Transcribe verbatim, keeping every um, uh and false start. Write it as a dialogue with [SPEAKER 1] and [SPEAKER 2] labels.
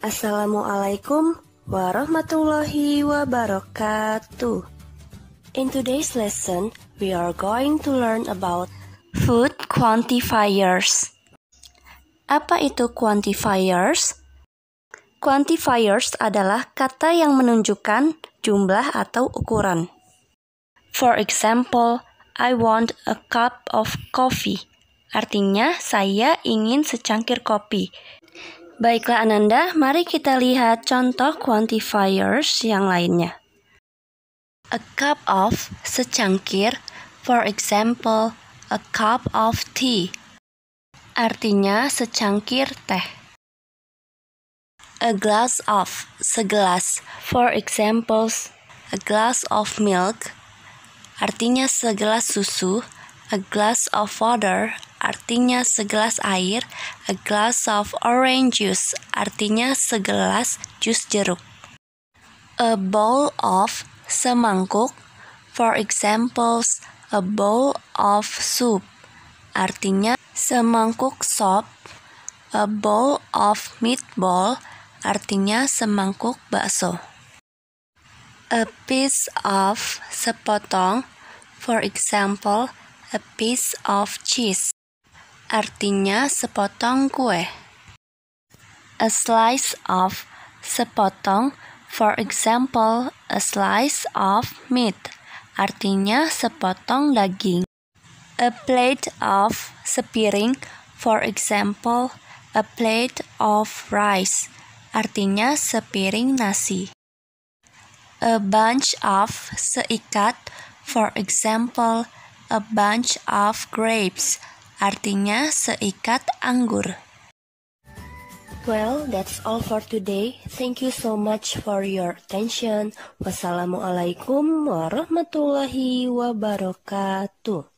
[SPEAKER 1] Assalamualaikum warahmatullahi wabarakatuh. In today's lesson, we are going to learn about food quantifiers. Apa itu quantifiers? Quantifiers adalah kata yang menunjukkan jumlah atau ukuran. For example, I want a cup of coffee. Artinya, saya ingin secangkir kopi. Baiklah Ananda, mari kita lihat contoh quantifiers yang lainnya. A cup of, secangkir. For example, a cup of tea. Artinya, secangkir teh. A glass of, segelas. For example, a glass of milk. Artinya, segelas susu. A glass of water. Artinya segelas air. A glass of orange juice, artinya segelas jus jeruk. A bowl of, semangkuk. For example, a bowl of soup, artinya semangkuk sop. A bowl of meatball, artinya semangkuk bakso. A piece of, sepotong. For example, a piece of cheese, artinya sepotong kue. A slice of, sepotong. For example, a slice of meat, artinya sepotong daging. A plate of, sepiring. For example, a plate of rice, artinya sepiring nasi. A bunch of, seikat. For example, a bunch of grapes, artinya seikat anggur. Well, that's all for today. Thank you so much for your attention. Wassalamualaikum warahmatullahi wabarakatuh.